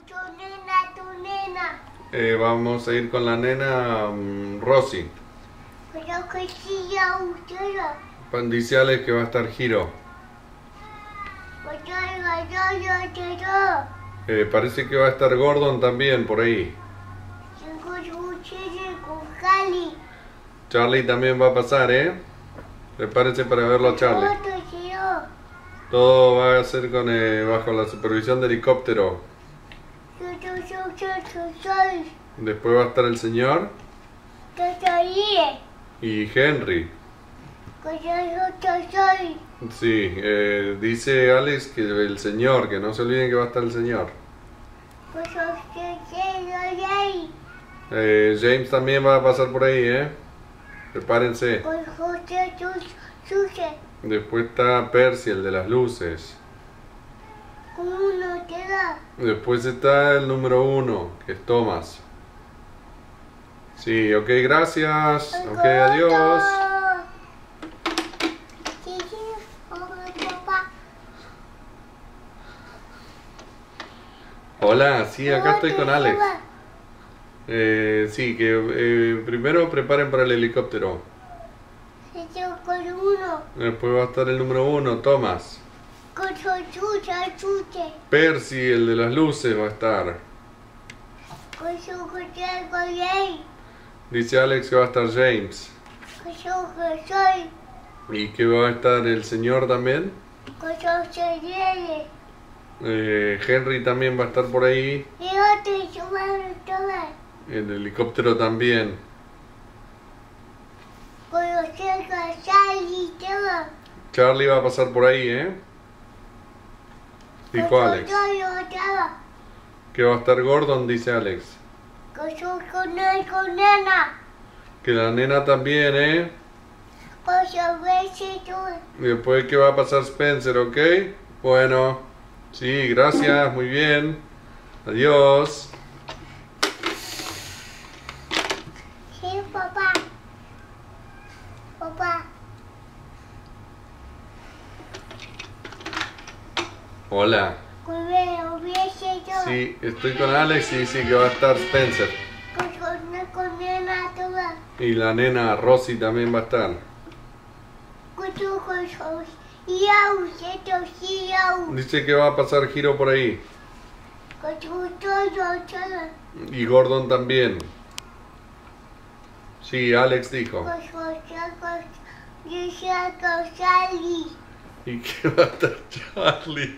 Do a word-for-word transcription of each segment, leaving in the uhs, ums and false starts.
tu nena, tu nena. Eh, vamos a ir con la nena um, Rosy. Pero que sí, ya usted. Pan- Dice Alex que va a estar Hiro. Pues yo, yo, yo, yo, yo. Eh, parece que va a estar Gordon también por ahí. Tengo ustedes con Cali. Charlie también va a pasar, ¿eh? Prepárense para verlo a Charlie. Otro, yo. Todo va a ser con, eh, bajo la supervisión de helicóptero. Yo, yo, yo, yo, yo soy. Después va a estar el señor Yo soy. y Henry. Que yo, yo, yo soy. Sí, eh, dice Alex que el señor, que no se olviden que va a estar el señor. Pues yo, yo, yo, yo, yo. Eh, James también va a pasar por ahí, ¿eh? Prepárense. Pues José, yo, Suce. Después está Percy, el de las luces. Uno te da. Después está el número uno, que es Thomas. Sí, ok, gracias. Ok, adiós. Sí, sí, hola, papá. Hola, sí, acá estoy con Alex. Eh, sí, que eh, primero preparen para el helicóptero. Sí, yo con uno. Después va a estar el número uno, Thomas. Con su chucha, chuche. Percy, el de las luces, va a estar. Con su coche, con él. Dice Alex que va a estar James. Con su que soy. Y que va a estar el señor también. Con su cereales. Eh, Henry también va a estar por ahí. Y otro, y su madre, todo. El helicóptero también. Con los cercos, Sally, todo. Charlie va a pasar por ahí, ¿eh? Dijo Con su Alex. todo, todo. Que va a estar Gordon, dice Alex. Con su con él, con nena. Que la nena también, ¿eh? Con su besito. Y después que va a pasar Spencer, ¿ok? Bueno, sí, gracias, muy bien. Adiós. Sí, papá. Papá. Hola. Con él, besito. Sí, estoy con Alex y dice que va a estar Spencer. Con su con nena, todo. Y la nena Rosy también va a estar. Con su con su. Y auseto, sí, au. Dice que va a pasar Giro por ahí. Con su todo, todo. Y Gordon también. Sí, Alex dijo. Con su sacos. Y saco, Sally. Y que va a estar Charlie.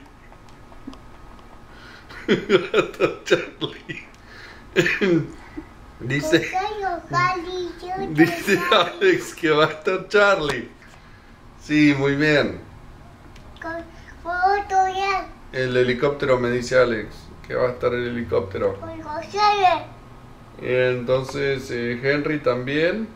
Va a estar Charlie. Dice, dice Alex que va a estar Charlie. Sí, muy bien. Con otro ya. El helicóptero, me dice Alex, que va a estar el helicóptero. Con José. Entonces, eh, Henry también.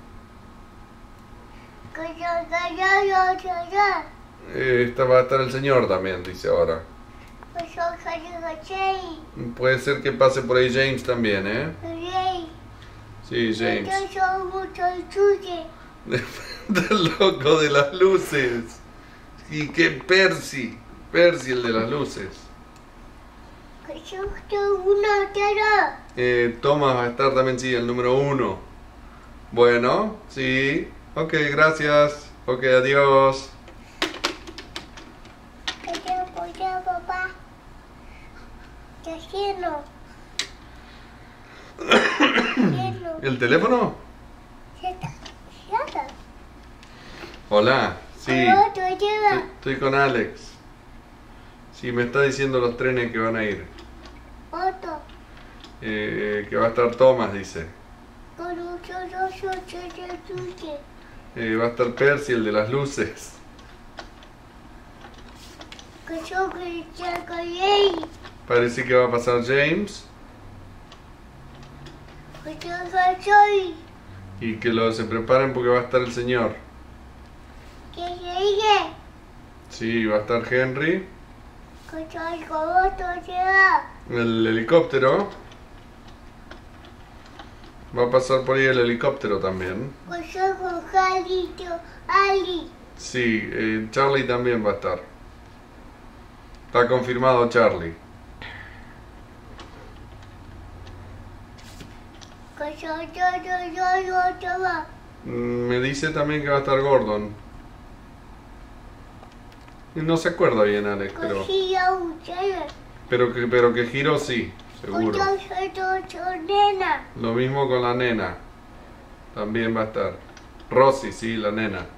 Con yo, con yo, yo, yo, yo. Eh, esta va a estar el señor también, dice ahora. Con yo, con yo, José. Puede ser que pase por ahí James también, ¿eh? Rey. Sí, James. Yo soy mucho chuche. Del loco de las luces. Y que Percy. Percy, el de las luces. Con yo, soy uno, todo. Eh, Thomas va a estar también, sí, el número uno. Bueno, sí. Ok, gracias. Ok, adiós. Que yo, con yo, papá. Yo lleno. Lleno. ¿El teléfono? Ya está. Ya está. Hola. Sí. Con otro lleva. Estoy con Alex. Sí, me está diciendo los trenes que van a ir. Otro. Eh, que va a estar Thomas, dice. Con un solo, yo, yo, yo, chuche. Eh, va a estar Percy, el de las luces. Con yo, con yo, con él. Parece que va a pasar James. Con yo, con soy. Y que lo, se preparen porque va a estar el señor. Que llegue. Sí, va a estar Henry. Con yo, con otro lleva. El helicóptero. Va a pasar por ahí el helicóptero también. Con yo, con Jalito, Ali. Sí, eh, Charlie también va a estar. Está confirmado Charlie. Que yo, yo, yo, yo, yo, yo, va. Mm, Me dice también que va a estar Gordon. Y no se acuerda bien, Alex, Que pero, sí, yo, ustedes. pero, que, pero que Hiro sí, seguro. Yo soy yo, yo, nena. Lo mismo con la nena. También va a estar. Rosy, sí, la nena.